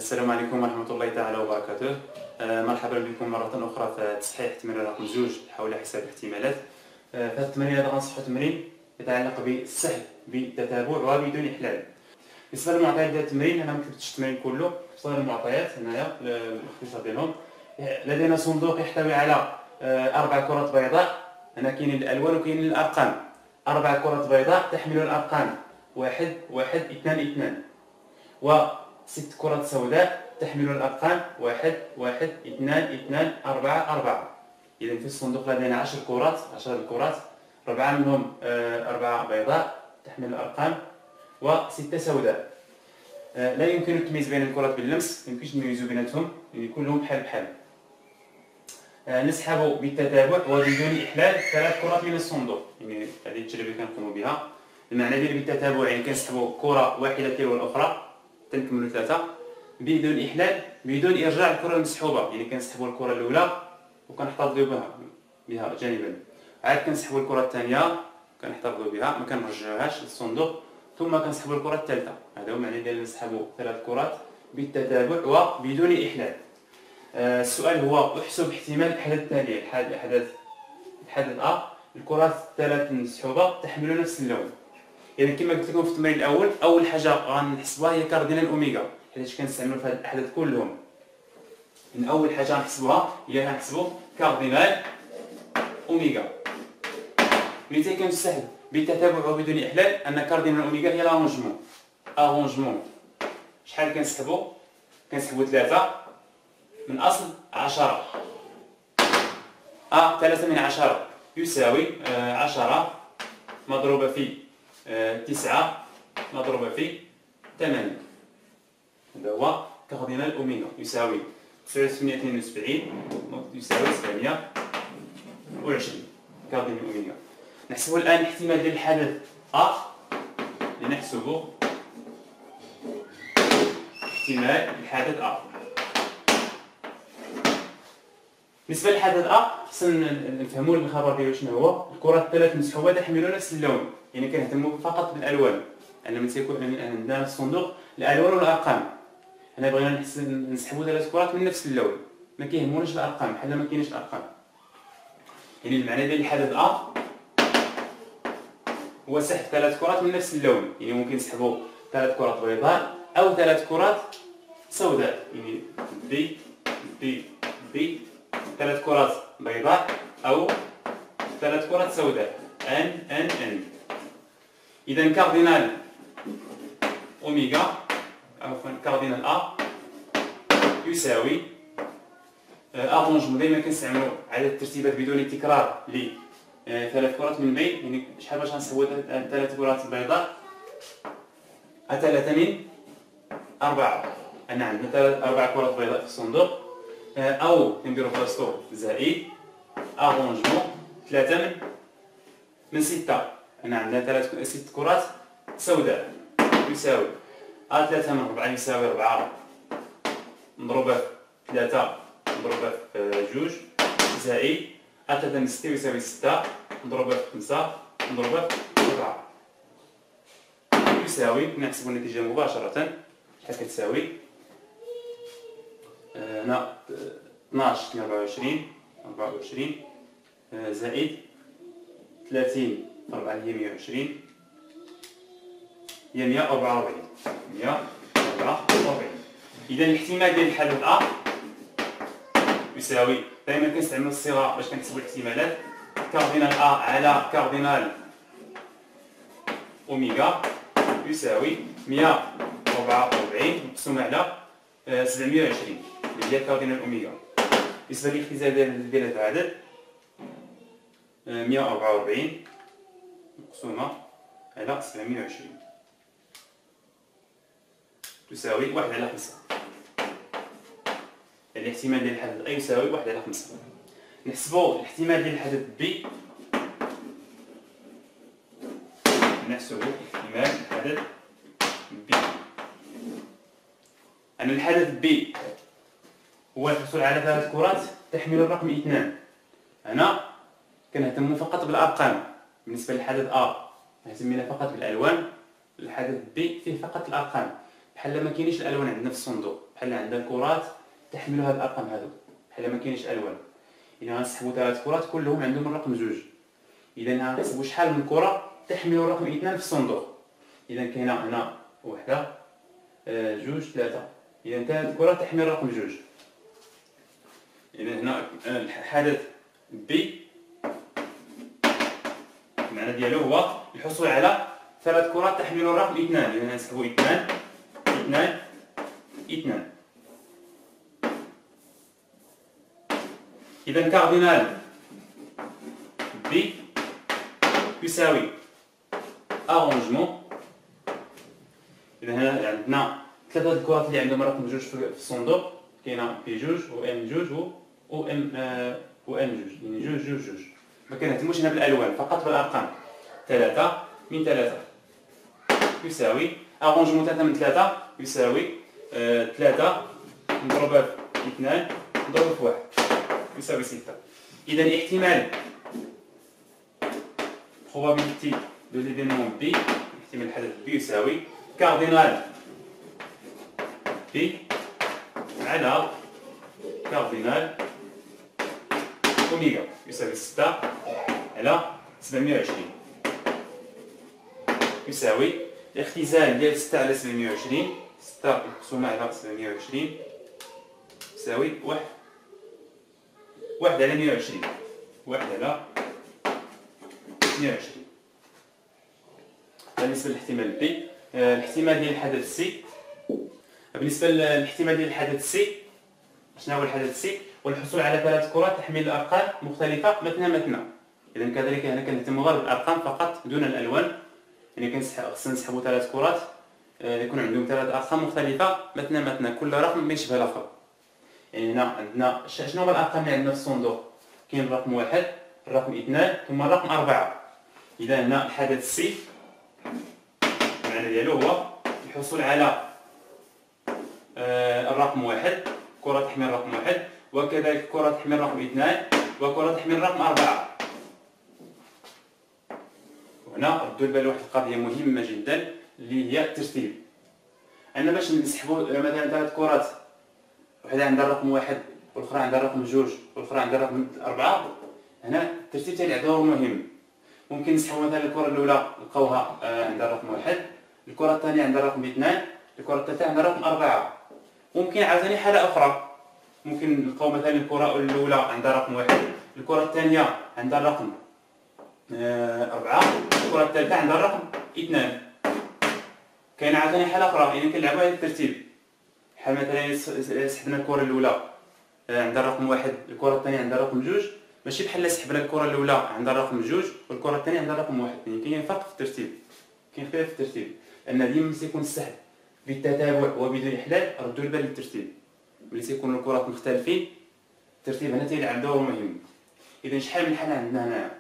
السلام عليكم ورحمة الله تعالى وبركاته. مرحبا بكم مرة أخرى في تصحيح تمرين رقم 2 حول حساب الاحتمالات. في هذا التمرين هذا غنصححو تمرين يتعلق بالسحب بالتتابع وبدون إحلال. بالنسبة للمعطيات ديال التمرين أنا مكتبتش التمرين كله، بالنسبة للمعطيات هنايا الاختصار ديالهم لدينا صندوق يحتوي على 4 كرات بيضاء. هنا كاينين الألوان وكاينين الأرقام. 4 كرات بيضاء تحمل الأرقام 1 1 2 2 و6 كرات سوداء تحمل الأرقام 1 1 2 2 4 4. إذا في الصندوق لدينا 10 كرات 4 منهم 4 بيضاء تحمل الأرقام و6 سوداء. لا يمكن التمييز بين الكرات باللمس، ميمكنش نميزو بيناتهم يعني كلهم بحال بحال. نسحب بالتتابع وبدون إحلال 3 كرات من الصندوق، يعني هذه التجربة اللي كنقوموا بها. المعنى ديال بالتتابع يعني كنسحبوا كرة واحدة تلو الأخرى تنكملوا 3 بدون إحلال، بدون إرجاع الكرة المسحوبة، يعني كنسحبوا الكرة الأولى وكنحتفظوا بها جانبا، عاد كنسحبوا الكرة الثانية كنحتفظوا بها ما كنرجعوهاش للصندوق، ثم كنسحبوا الكرة الثالثة. هذا هو المعنى ديال نسحبوا 3 كرات بالتتابع وبدون إحلال. السؤال هو احسب احتمال الأحداث التالية. الحدث أ الكرات الثلاث المسحوبة تحمل نفس اللون. يعني كما قلت لكم في التمرين الأول، أول حاجة غنحسبوها هي كاردينال أوميغا، حيت كنستعملوا في هذه الأحداث كلهم. من أول حاجة غنحسبوها هي غنحسبوا كاردينال أوميغا. ملي كنستحب بالتتابع وبدون إحلال أن كاردينال أوميغا هي لارونجمون. شحال كنسحبوا 3 من أصل 10. 3 من 10 يساوي 10 مضروبة في 9 مضروبة في 8. هذا هو كاردينال أوميغا يساوي 972 يساوي 720 كاردينال أوميغا. نحسب الآن الاحتمال ديال الحدث أ، لنحسب احتمال الحدث أ. بالنسبة للحدث أ خصنا نفهموا الخبر ديالو شنو هو. الكرات الثلاث مسحوبة تحمل نفس اللون، يعني كنهتموا فقط بالألوان، أن ملي تيكون عندنا في الصندوق الألوان والأرقام. هنا بغينا نسحبوا 3 كرات من نفس اللون، ما كيهموناش الأرقام بحال ما كايناش الأرقام. يعني المعنى ديال الحدث أ هو سحب 3 كرات من نفس اللون، يعني ممكن نسحبوا 3 كرات بيضاء أو 3 كرات سوداء، يعني بي 3 كرات بيضاء أو 3 كرات سوداء ان. إذا كاردينال أوميغا عفوا كاردينال أ يساوي أرونجمون. دايما كنستعملوا عدد الترتيبات بدون تكرار ل 3 كرات من بعيد، يعني شحال باش غنسحبوا 3 كرات بيضاء 3 من 4. أنا عندنا 4 كرات بيضاء في الصندوق، أو نديرو بلاصتو زائد أرونجمون 3 من 6. أنا عندنا 6 كرات سوداء يساوي 3 من 4 يساوي 4 مضروبة في 3 مضروبة في 2 زائد 3 من 6 يساوي 6 مضروبة في 5 مضروبة في 4 يساوي. نحسبوا النتيجة مباشرة. شحال كتساوي؟ هنا 12 24 زائد 30 في 4 هي 120 هي 144. إذا الاحتمال ديال الحدث أ يساوي، دائما كنستعملوا الصيغة باش كنحسبوا الاحتمالات، كاردينال أ على كاردينال أوميغا يساوي 144 مقسوم على 720 اللي هي كاردينال أوميغا. بالنسبة للاختزال ديال هذا العدد 144 مقسومة على 720 تساوي 1 على 5. يعني الاحتمال ديال الحدث أ يساوي 1 على 5. نحسبوا الاحتمال ديال الحدث ب. نحسبوا احتمال الحدث ب. أن الحدث ب هو الحصول على 3 كرات تحمل الرقم 2. أنا كنهتم فقط بالأرقام. بالنسبة للحدث أ نهتم فقط بالألوان. الحدث ب فيه فقط الأرقام. بحال ما كاينينش الالوان عندنا في الصندوق، بحال عندنا كرات تحمل هاد الارقام هادو، بحال ما كاينينش الوان. اذا غنسحبوا 3 كرات كلهم عندهم الرقم 2. اذا غنحسبوا شحال من كره تحمل الرقم 2 في الصندوق. اذا كاينه هنا وحده، جوج، ثلاثه. اذا 3 كرات تحمل الرقم 2. اذا هنا الحدث بي المعنى ديالو هو الحصول على 3 كرات تحمل الرقم 2. اذا غنسحبوا 2 2 2. اذا كاردينال بي يساوي ارونجمون. اذا هنا عندنا 3 الكرات اللي عندهم رقم 2 في الصندوق، كاينه بي 2 و ام 2 و ام 2، يعني 2 2 2. ما كنهتموش هنا بالالوان، فقط بالارقام. 3 من 3 يساوي ارونجمون 3 من 3 يساوي 3 مضروبه في 2 مضروبه في 1 يساوي 6. اذا احتمال probabilité de l'événement B، احتمال الحدث B يساوي كاردينال B على كاردينال اوميغا يساوي 6 على 720 يساوي الاختزال ديال 6 على 720، 6 مقسومة على 720 يساوي 1 على 120، 1 على 120. بالنسبة للاحتمال بي. الاحتمال ديال الحدث سي، بالنسبة للاحتمال ديال الحدث سي، شنو هو الحدث سي؟ والحصول على 3 كرات تحمل الأرقام مختلفة مثنى. إذا كذلك هنا كنهتموا غير بالأرقام فقط دون الألوان، يعني خصنا نسحبوا 3 كرات يكون عندهم 3 أرقام مختلفة مثنى، كل رقم ما يشبه الآخر. يعني هنا عندنا شنو هما الأرقام اللي عندنا في الصندوق؟ كاين الرقم 1، الرقم 2، ثم الرقم 4. إذا هنا الحدث سي المعنى ديالو هو الحصول على الرقم 1، كرة تحمل الرقم 1، وكذلك كرة تحمل الرقم 2، وكرة تحمل الرقم 4. وهنا ردوا البال لواحد القضية مهمة جدا اللي هي الترتيب. أنا باش نسحبوا مثلا 3 كرات، وحدة عندها الرقم 1، والأخرى عندها الرقم 2، والأخرى عندها الرقم 4، هنا الترتيب تاعي دور مهم. ممكن نسحبوا مثلا الكرة الأولى نلقاوها عندها الرقم 1، الكرة الثانية عندها الرقم 2، الكرة الثالثة عندها الرقم 4. ممكن عاوتاني حالة أخرى، ممكن نلقاو مثلا الكرة الأولى عندها رقم 1، الكرة الثانية عندها الرقم 4، الكرة الثالثة عندها الرقم 2. كاين عاوتاني حالة أخرى، يعني كنلعبوا على الترتيب. بحال مثلا سحبنا الكرة الأولى عندها الرقم 1، الكرة الثانية عندها الرقم 2، ماشي بحال سحبنا الكرة الأولى عندها الرقم 2 والكرة الثانية عندها الرقم 1. يعني كاين فرق في الترتيب، كاين اختلاف في الترتيب، لأن ديما تيكون السحب بالتتابع وبدون إحلال. ردوا البال للترتيب، ملي تيكونوا الكرات مختلفين الترتيب هنا تيلعب دور مهم. إذا شحال من حالة عندنا هنا؟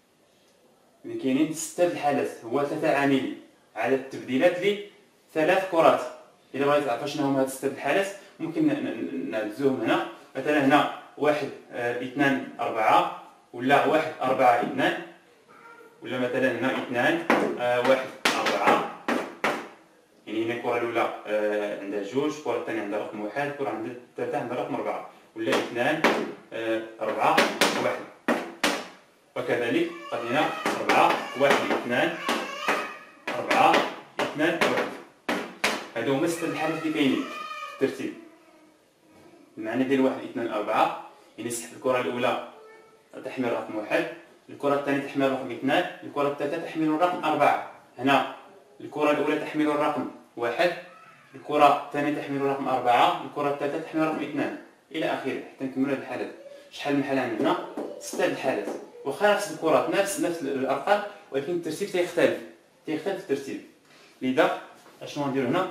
يعني كاينين 6 الحالات، هو 3 عاملين عدد التبديلات ل 3 كرات. إذا بغيت تعرف شنو هما هاد 6 الحالات ممكن نعدزوهم هنا. مثلا هنا 1 2 4، ولا 1 4 2، ولا مثلا هنا 2 1 4. يعني هنا الكرة الأولى عندها 2، الكرة الثانية عندها رقم 1، الكرة الثالثة عندها رقم 4، ولا 2 4 1. وكذلك قد هنا 4 1 2 4 2 1. هادو هما 6 الحالات اللي كاينين في الترتيب. المعنى ديال 1 2 4 يعني سحب الكرة الأولى تحمل رقم 1، الكرة الثانية تحمل رقم 2، الكرة الثالثة تحمل الرقم 4. هنا الكرة الأولى تحمل الرقم 1، الكرة الثانية تحمل الرقم 4، الكرة الثالثة تحمل الرقم 2 إلى آخره حتى نكملوا هاد الحالات. شحال من حالة عندنا؟ 6 الحالات، واخا نفس الكرات نفس الأرقام، ولكن الترتيب تيختلف الترتيب. لذا اشنو غنديرو هنا؟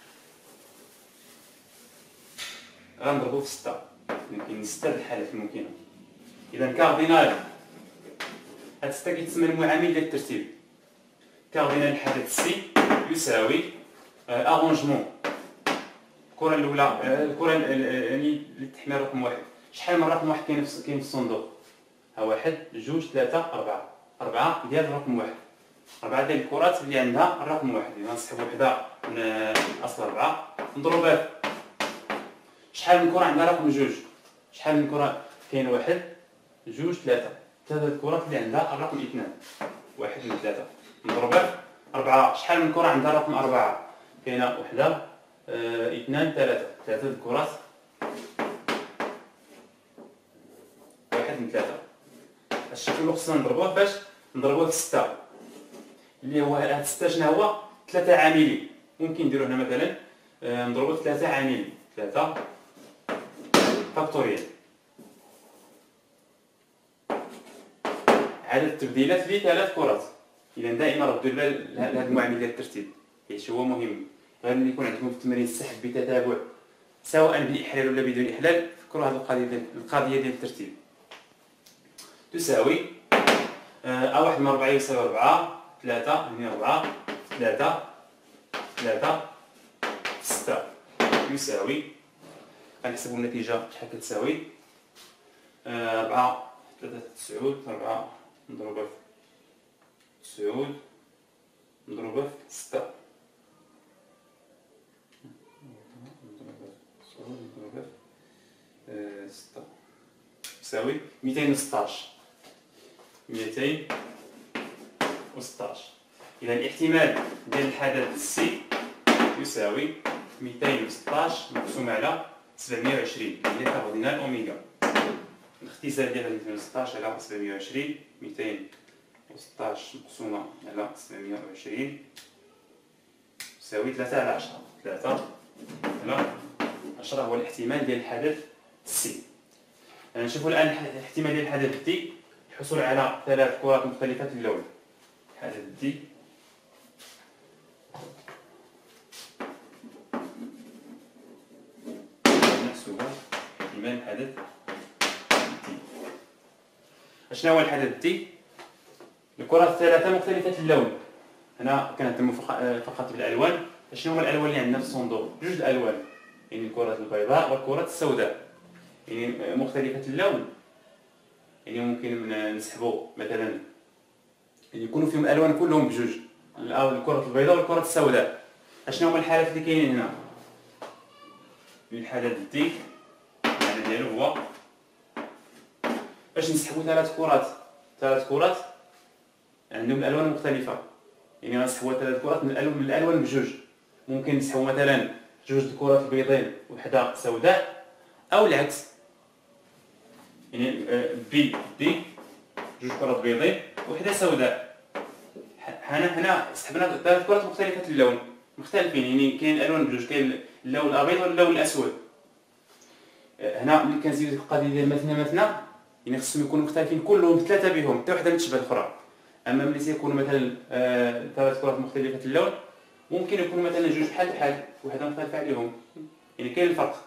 غنضربو في 6، يمكن 6 الحالات الممكنة. إذا كاردينال هاد 6 كيتسمى المعامل ديال الترتيب. كاردينال الحدث سي يساوي ارونجمون الكرة الأولى، الكرة اللي تحمل رقم 1. شحال من رقم 1 كاين في الصندوق؟ ها 1 2 3 4 ديال الرقم 1. 4 ديال الكرات اللي عندها الرقم 1. إذا نسحبوا وحده من اصل 4 نضربها في شحال من كره عندها رقم 2. شحال من كره كاين 1 2 3. 3 الكرات اللي عندها الرقم 2. 1 من 3 نضربها في 4. شحال من كره عندها رقم 4 كاينه وحده 2 3. 3 الكرات 1 من 3. الشكل اللي خصنا نضربوه باش نضربوه في 6 اللي هو هاد 6 شنو هو 3 عاملين. ممكن نديرو هنا مثلا نضربو في 3 عاملين 3 فاكتوريال. عدد التبديلات ل 3 كرات. اذا دائما ردوا البال لهذا المعامل ديال الترتيب حيت هو مهم. غير ملي يكون عندكم في التمرين السحب بتتابع سواء بالاحلال ولا بدون احلال فكروا هذه القضيه ديال الترتيب. تساوي واحد من 4 يساوي 4 3 من 4 3 3 6 يساوي. غنحسبوا النتيجه شحال كتساوي 4 3 9 4 مضروبه في 9 مضروبه في 6 مضروبه في 6 يساوي 216. 216. إذا الاحتمال ديال الحدث سي يساوي 216 مقسوم على 720 اللي كتعطينا الأوميغا. الاختصار ديالها 216 على 720. 216 مقسومة على 720 يساوي 3 على 10. 3 على 10 هو الاحتمال ديال الحدث سي. نشوفوا الآن الاحتمال ديال الحدث دي الحصول على 3 كرات مختلفة اللون. الحدث دي نحسبها احتمال الحدث دي. شنو هو الحدث دي؟ الكرات الثلاثة مختلفة اللون. هنا كنهتم فقط بالألوان. شنو هما الألوان اللي عندنا في الصندوق؟ جوج الألوان، يعني الكرات البيضاء والكرات السوداء، يعني مختلفة اللون. يعني ممكن نسحبوا مثلا يعني يكونوا فيهم الالوان كلهم بجوج، الكرة البيضاء والكرة السوداء. اشنو هما الحالات اللي كاينين هنا؟ الحالة دي المعنى ديالو هو باش نسحبوا 3 كرات عندهم الالوان مختلفة. يعني غنسحبوا 3 كرات من الالوان بجوج. ممكن نسحبوا مثلا جوج الكرات البيضين وحده سوداء، او العكس، يعني بي دي جوج كرات بيضين وحده سوداء. هنا سحبنا 3 كرات مختلفة اللون، مختلفين، يعني كاين الالوان بجوج، كاين اللون الابيض واللون الاسود. هنا ملي كنزيدو القضيه ديال مثنى يعني خصهم يكونوا مختلفين كلهم 3 بهم، حتى وحده ما تشبه الاخرى. اما ملي تيكونوا مثلا 3 كرات مختلفة اللون ممكن يكونوا مثلا جوج بحال وحده مختلفة عليهم، يعني كاين الفرق.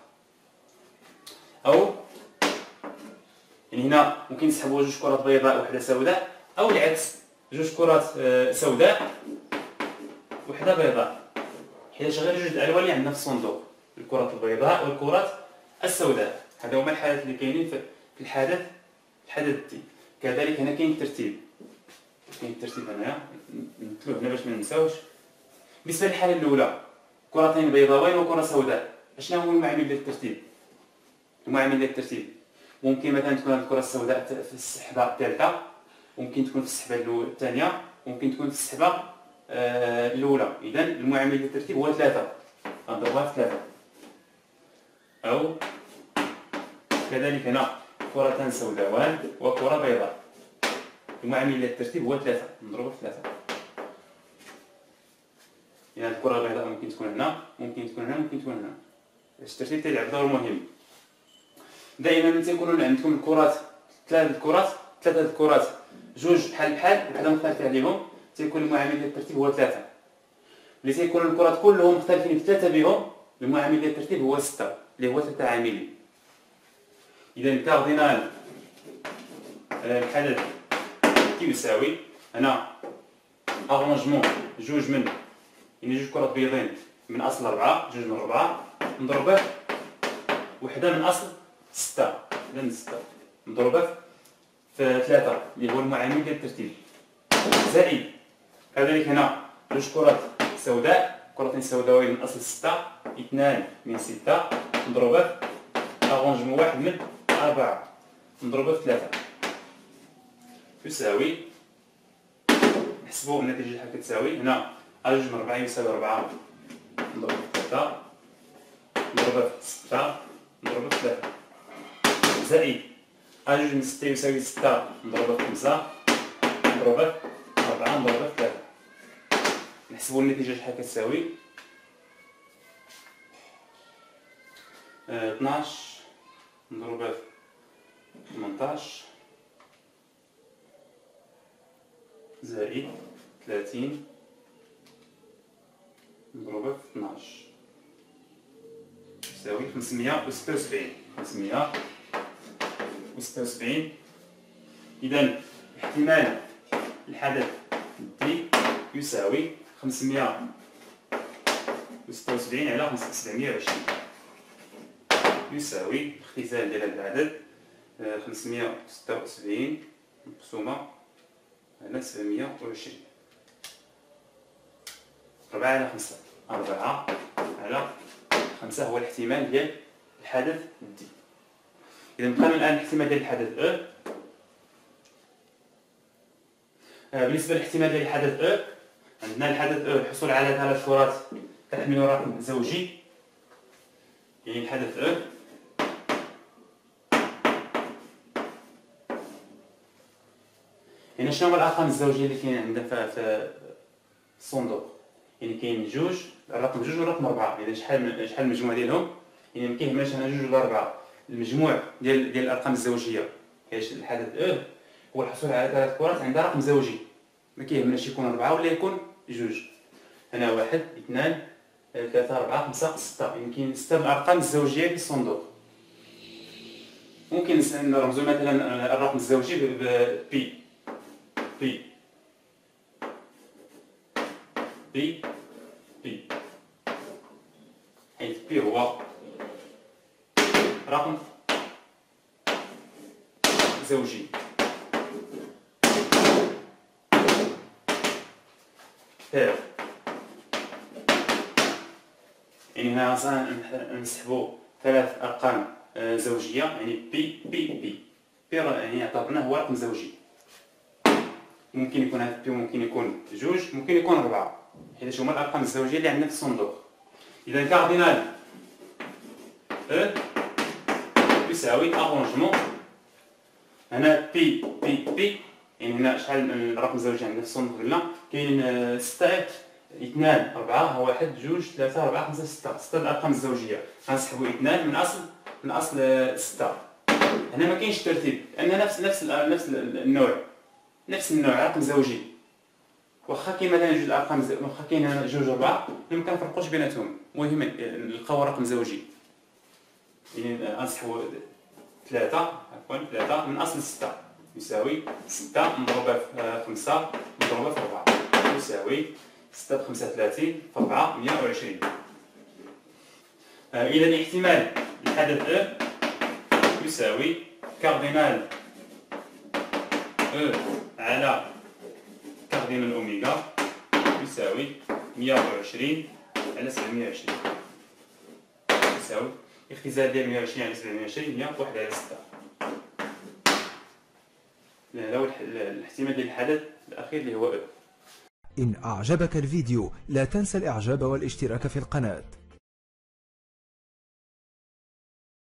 او يعني هنا ممكن نسحبوا جوج كرات بيضاء وحده سوداء، او العكس، جوج كرات سوداء وحده بيضاء، حيت غير جوج الالوان اللي عندنا في الصندوق، الكرات البيضاء والكرات السوداء. هذا هما الحالات اللي كاينين في الحدث دي. كذلك هنا كاين الترتيب هنايا نمثلوه هنا باش ما ننساوش. بالنسبه للحاله الاولى كرتين بيضاوين وكره سوداء، شنو هو المعامل ديال الترتيب؟ المعامل ديال الترتيب ممكن مثلا تكون الكره السوداء في السحبه الثالثه، ممكن تكون في السحبه الثانيه، ممكن تكون في السحبه الاولى. اذا المعامل ديال الترتيب هو 3، غنضربوها في 3. او كذلك هنا كرتان سوداوان وكره بيضاء، المعامل ديال الترتيب هو 3، نضربوه في 3. يعني الكره البيضاء ممكن تكون هنا، ممكن تكون هنا، ممكن تكون هنا. الترتيب تيلعب دور مهم. دائما ملي تيكونوا عندكم الكرات 3 الكرات جوج بحال وحده مختلفه عليهم، تيكون المعامل ديال الترتيب هو 3. ملي تيكونوا الكرات كلهم مختلفين ب3 بهم، المعامل ديال الترتيب هو 6 اللي هو 3 عاملين. اذا الكاردينال الحدث كيساوي هنا ارونجمون جوج من يعني جوج كرات بيضين من اصل 4، جوج من 4 نضربه وحده من اصل 6، وحده من 6 نضربه في 3 اللي هو المعامل ديال الترتيب، زائد كذلك هنا جوج كرات سوداء، كرتين سوداويين من اصل 6، 2 من 6 مضروبة في أغونجمون 1 من 4 مضروبة في 3 تساوي، نحسبو النتيجة شحال كتساوي. هنا جوج من 4 يساوي 4 مضروبة في 3 مضروبة في 6 مضروبة في 3 زائد جوج من 6 يساوي 6 مضروبة في 5 مضروبة في 4 مضروبة في 3. نحسبو النتيجة شحال كتساوي 12 مضروبة في 18 زائد 30 مضروبة في 12 تساوي 576. إذا احتمال الحدث دي يساوي 576 على 720 يساوي الاختزال ديال هذا العدد 576 مقسومة على 720 4 على 5 4 على 5 هو الاحتمال ديال الحدث دي. إذا بقينا الآن الاحتمال ديال الحدث بالنسبة للاحتمال ديال الحدث عندنا الحدث الحصول على 3 كرات تحمل رقم زوجي، يعني الحدث يعني شنو هما الارقام الزوجيه اللي كاين عندنا في الصندوق؟ يعني كاين جوج، الرقم جوج والرقم 4. اذا شحال المجموع ديالهم؟ يعني ما كيهمناش انا جوج ولا 4، المجموع ديال الارقام الزوجيه ايش الحدث هو الحصول على 3 كرات عندها رقم زوجي، ما كيهمناش يكون 4 ولا يكون جوج. هنا 1 2 3 4 5 6، يعني كاين 6 الارقام الزوجيه في الصندوق. ممكن نرمزو مثلا الرقم الزوجي ب بي بي بي بي، حيث بي هو رقم زوجي. يعني هنا نسحبوا 3 ارقام زوجيه، يعني بي بي بي بي يعني اعتبرناه هو رقم زوجي. ممكن يكون هذا بي ممكن يكون جوج ممكن يكون 4، حيت هما الارقام الزوجيه اللي عندنا في الصندوق. اذا كاردينال يساوي اغونجمون، هنا بي بي بي، يعني هنا شحال الرقم الزوجي عندنا في الصندوق؟ قلنا كاين 6 2 4 1 2 3 4 5 6 الارقام الزوجيه. غنسحبوا 2 من اصل 6. هنا ما كاينش ترتيب لان نفس النوع رقم زوجي. واخا كاين مثلا جوج الارقام واخا كاين هنا جوج 4 ما كنفرقوش بيناتهم، المهم نلقاو رقم زوجي. يعني غنسحبوا 3 من اصل 6 يساوي 6 مضروبه في 5 مضروبه في 4 يساوي 6 ب 35 في 4 120. إذا احتمال الحدث يساوي كاردينال على كاردينال أوميغا يساوي 120 على 720 يساوي اختزال ديال 120 على 720 هي 1 على 6. هذا هو الاحتمال ديال الحدث الأخير اللي هو إن أعجبك الفيديو لا تنسى الإعجاب والاشتراك في القناة.